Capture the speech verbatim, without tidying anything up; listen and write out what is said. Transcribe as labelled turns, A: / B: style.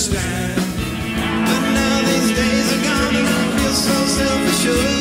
A: understand. But now these days are gone and I feel so self-assured.